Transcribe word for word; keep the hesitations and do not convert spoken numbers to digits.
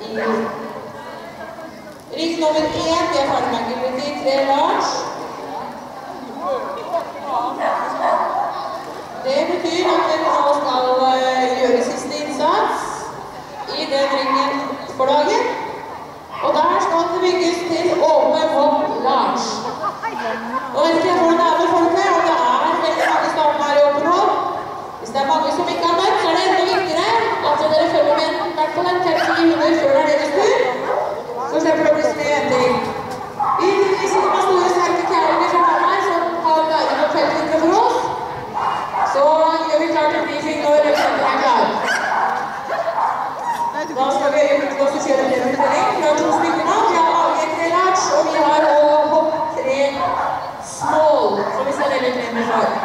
i ring nummer én. Vi er ferdig med agility. Tre large. Det betyr at dere nå skal gjøre siste innsats i den ringen for dagen. Og der skal det bygges til åpen hopp large. Nå vet ikke jeg hvordan det er med folkene, og det er veldig mange starten her i åpen hopp. Hvis det er mange som ikke har møtt, så er det enda viktigere at dere følger med i hvert fall en fem til hundre før det er deres tur. Så slipper det å bli så mye venting. Vi sitter med store sterke kjærlinger som er her, som har guidet opp feltvinkler for oss. Så gjør vi klart til briefing når representanten er klar. Da skal vi også kjøre en uttelling fra to stykker nå. Vi har A G tre large, og vi har hopp tre small, som vi skal veldig med med for.